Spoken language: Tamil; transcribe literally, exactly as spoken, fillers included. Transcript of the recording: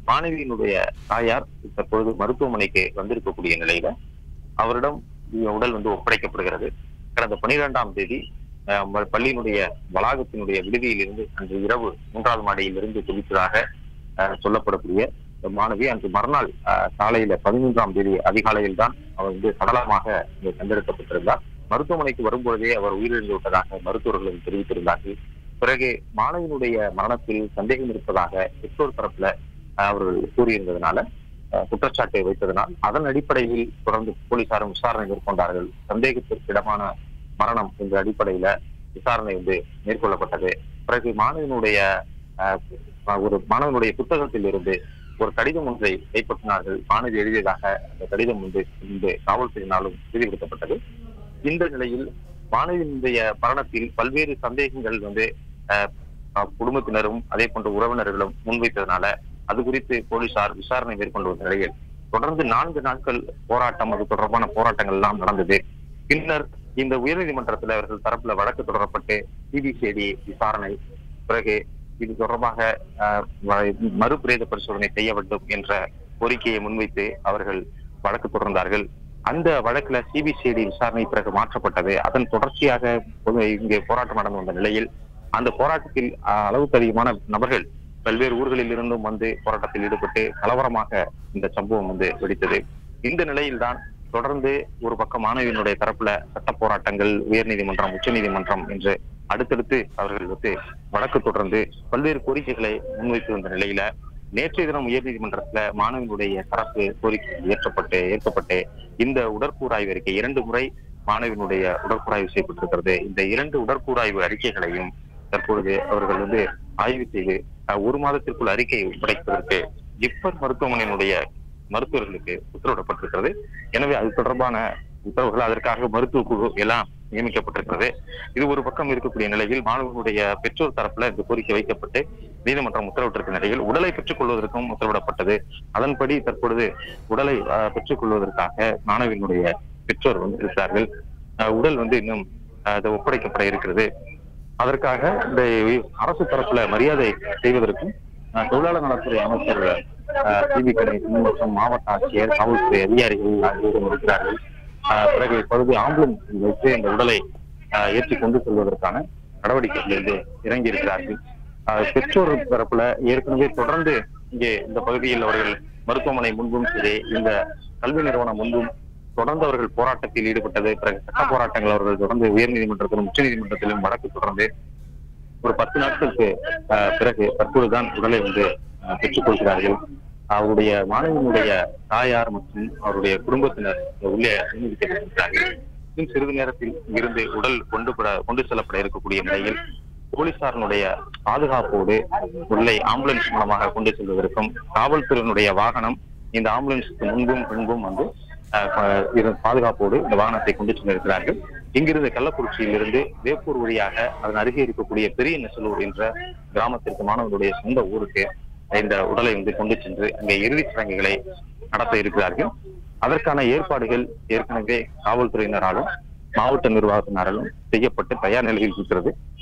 மாணவியினுடைய தாயார் தற்பொழுது மருத்துவமனைக்கு வந்திருக்கக்கூடிய நிலையில அவரிடம் உடல் வந்து ஒப்படைக்கப்படுகிறது. கடந்த பனிரெண்டாம் தேதி பள்ளியினுடைய வளாகத்தினுடைய விடுதியில் இருந்து அன்று இரவு மூன்றாவது மாடியில் இருந்து குதித்ததாக சொல்லப்படக்கூடிய மாணவி அன்று மறுநாள் காலையில பதிமூன்றாம் தேதி அதிகாலையில் தான் அவர் வந்து சடலமாக கண்டெடுக்கப்பட்டிருந்தார். மருத்துவமனைக்கு வரும்பொழுதே அவர் உயிரிழந்து விட்டதாக மருத்துவர்கள் தெரிவித்திருந்தார்கள். பிறகு மாணவியினுடைய மரணத்தில் சந்தேகம் இருப்பதாக பெற்றோர் தரப்புல அவர்கள் கூறியிருந்ததுனால குற்றச்சாட்டை வைத்ததனால் அதன் அடிப்படையில் தொடர்ந்து போலீசாரும் விசாரணை மேற்கொண்டார்கள். சந்தேகத்திற்கு இடமான மரணம் என்ற அடிப்படையில விசாரணை வந்து மேற்கொள்ளப்பட்டது. பிறகு மாணவனுடைய ஒரு மாணவனுடைய புத்தகத்தில் இருந்து ஒரு கடிதம் ஒன்றை கைப்பற்றினார்கள். மாணவி எழுதியதாக அந்த கடிதம் வந்து இந்த காவல்துறையினாலும் உறுதிப்படுத்தப்பட்டது. இந்த நிலையில் மாணவியினுடைய மரணத்தில் பல்வேறு சந்தேகங்கள் வந்து குடும்பத்தினரும் அதே போன்ற உறவினர்களும் முன்வைத்ததனால அது குறித்து போலீசார் விசாரணை மேற்கொண்டு வந்த நிலையில் தொடர்ந்து நான்கு நாட்கள் போராட்டம், அது தொடர்பான போராட்டங்கள் எல்லாம் நடந்தது. பின்னர் இந்த உயர்நீதிமன்றத்தில் அவர்கள் தரப்புல வழக்கு தொடரப்பட்டு சிபிசிஐடி விசாரணை, பிறகு இது தொடர்பாக மறுபிரேத பரிசோதனை செய்ய வேண்டும் என்ற கோரிக்கையை முன்வைத்து அவர்கள் வழக்கு தொடர்ந்தார்கள். அந்த வழக்குல சிபிசிஐடி விசாரணை பிறகு மாற்றப்பட்டது. அதன் தொடர்ச்சியாக இங்கே போராட்டம் நடந்து வந்த நிலையில் அந்த போராட்டத்தில் அளவுக்கு அதிகமான நபர்கள் பல்வேறு ஊர்களில் இருந்தும் வந்து போராட்டத்தில் ஈடுபட்டு கலவரமாக இந்த சம்பவம் வந்து வெடித்தது. இந்த நிலையில்தான் தொடர்ந்து ஒரு பக்கம் மாணவியினுடைய தரப்புல சட்ட போராட்டங்கள், உயர்நீதிமன்றம், உச்ச நீதிமன்றம் என்று அடுத்தடுத்து அவர்கள் வந்து வழக்கு தொடர்ந்து பல்வேறு கோரிக்கைகளை முன்வைத்து வந்த நிலையில நேற்றைய தினம் உயர்நீதிமன்றத்துல மாணவியினுடைய தரப்பு கோரிக்கை ஏற்றப்பட்டு ஏற்கப்பட்டு இந்த உடற்கூறாய்வு அறிக்கை இரண்டு முறை மாணவியினுடைய உடற்கூறாய்வு செய்யப்பட்டிருக்கிறது. இந்த இரண்டு உடற்கூறாய்வு அறிக்கைகளையும் தற்பொழுது அவர்கள் வந்து ஆய்வு செய்து ஒரு மாதத்திற்குள் அறிக்கையை ஒப்படைப்பதற்கு ஜிப்மர் மருத்துவமனையினுடைய மருத்துவர்களுக்கு உத்தரவிடப்பட்டிருக்கிறது. எனவே அது தொடர்பான உத்தரவுகள், அதற்காக மருத்துவ குழு எல்லாம் நியமிக்கப்பட்டிருக்கிறது. இது ஒரு பக்கம் இருக்கக்கூடிய நிலையில் மாணவர்களுடைய பெற்றோர் தரப்புல இந்த கோரிக்கை வைக்கப்பட்டு நீதிமன்றம் உத்தரவிட்டிருக்கிற நிலையில் உடலை பெற்றுக் கொள்வதற்கும் உத்தரவிடப்பட்டது. அதன்படி தற்பொழுது உடலை பெற்றுக் கொள்வதற்காக மாணவியினுடைய பெற்றோர் வந்து இருக்கிறார்கள். உடல் வந்து இன்னும் ஒப்படைக்கப்பட இருக்கிறது. அதற்காக இந்த அரசு தரப்புல மரியாதை செய்வதற்கும் தொழிலாளர் நலத்துறை அமைச்சர் சிவி கணேசன் மற்றும் மாவட்ட ஆட்சியர், காவல்துறை அதிகாரிகள் ஆகியோரும் இருக்கிறார்கள். பிறகு இப்பொழுது ஆம்புலன்ஸ் வைத்து இந்த உடலை ஏற்றி கொண்டு செல்வதற்கான நடவடிக்கைகளில் இறங்கி இருக்கிறார்கள். பெற்றோர் தரப்புல ஏற்கனவே தொடர்ந்து இங்கே இந்த பகுதியில் அவர்கள் மருத்துவமனை முன்பும் சரி, இந்த கல்வி நிறுவனம் முன்பும் தொடர்ந்து அவர்கள் போராட்டத்தில் ஈடுபட்டது. பிறகு சட்ட போராட்டங்கள் அவர்கள் தொடர்ந்து உயர்நீதிமன்றத்திலும் உச்ச நீதிமன்றத்திலும் வழக்கு தொடர்ந்து ஒரு பத்து நாட்களுக்கு பிறகு தற்போதுதான் உடலை வந்து பெற்றுக் கொள்கிறார்கள். அவருடைய மாணவியினுடைய தாயார் மற்றும் அவருடைய குடும்பத்தினர் உள்ளே அனுமதிக்கப்பட்டிருக்கிறார்கள். இன்னும் சிறிது நேரத்தில் இங்கிருந்து உடல் கொண்டு கொண்டு செல்லப்பட இருக்கக்கூடிய நிலையில் போலீசாரனுடைய பாதுகாப்போடு உடலை ஆம்புலன்ஸ் மூலமாக கொண்டு செல்வதற்கும் காவல்துறையினுடைய வாகனம் இந்த ஆம்புலன்ஸுக்கு முன்பும் பின்பும் வந்து பாதுகாப்போடு இந்த வாகனத்தை கொண்டு சென்றிருக்கிறார்கள். இங்கிருந்து கள்ளக்குறிச்சியில் இருந்து வேப்பூர் வழியாக அதன் அருகே இருக்கக்கூடிய பெரிய நெசலூர் என்ற கிராமத்திற்கு மாணவர்களுடைய சொந்த ஊருக்கு இந்த உடலை வந்து கொண்டு சென்று அங்கே இறுதிச் சடங்குகளை நடத்த இருக்கிறார்கள். அதற்கான ஏற்பாடுகள் ஏற்கனவே காவல்துறையினராலும் மாவட்ட நிர்வாகத்தினராலும் செய்யப்பட்டு தயார் நிலையில் இருக்கிறது.